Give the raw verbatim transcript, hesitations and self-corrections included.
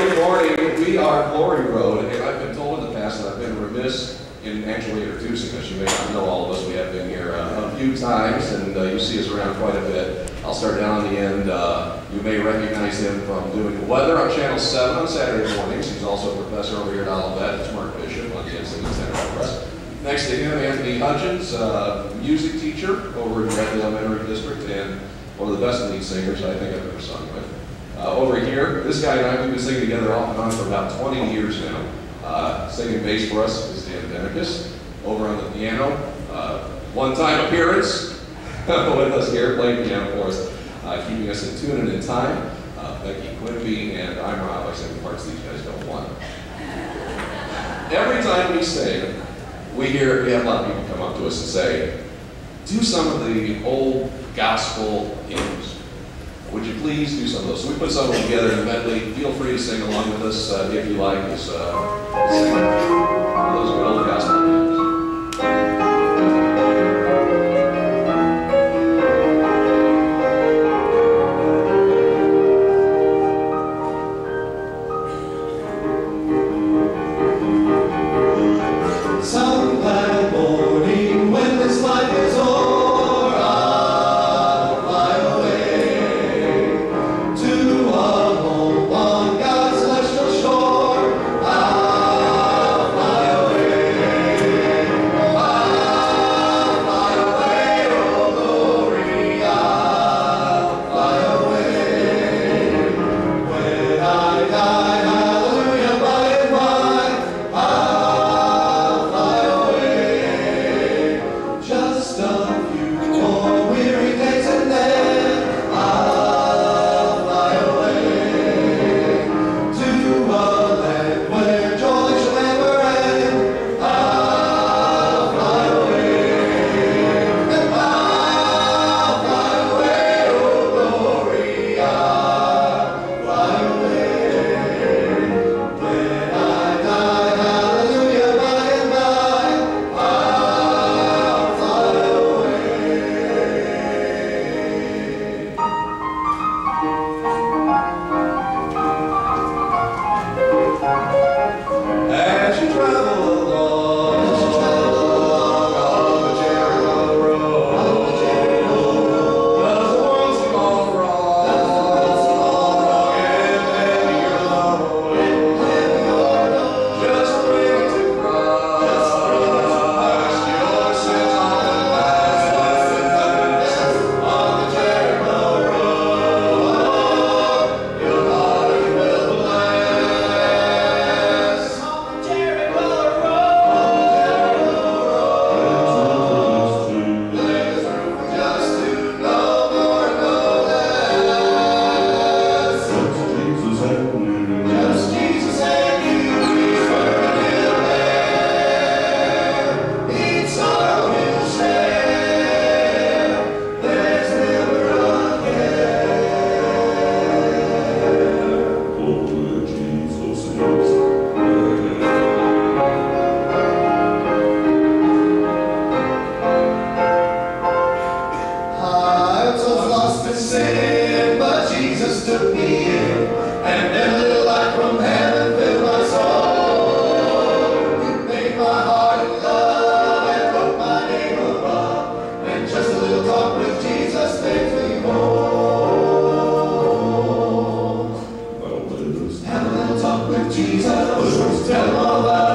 good morning. We are Glory Road, and I've been told in the past that I've been remiss in actually introducing us. You may not know all of us. We have been here uh, a few times, and uh, you see us around quite a bit. I'll start down on the end. Uh, you may recognize him from doing the weather on Channel seven on Saturday mornings. He's also a professor over here at Olivet. It's Mark Bishop on the N C Center Press. Next to him, Anthony Hutchins, uh, music teacher over in Medley Elementary District, and one of the best lead singers I think I've ever sung with. Uh, over here, this guy and I, we've been singing together off and on for about twenty years now. Uh, singing bass for us is Dan Benicus. Over on the piano, uh, one-time appearance with us here, playing piano for us, uh, keeping us in tune and in time. Uh, Becky Quimby, and I'm Rob. I sing the parts these guys don't want. Every time we sing, we hear, we have a lot of people come up to us and say, do some of the old gospel hymns. Would you please do some of those? So we put some of them together in Medley. Feel free to sing along with us uh, if you like. Is, uh, sing those are old gospel hymns. Jesus, tell him all about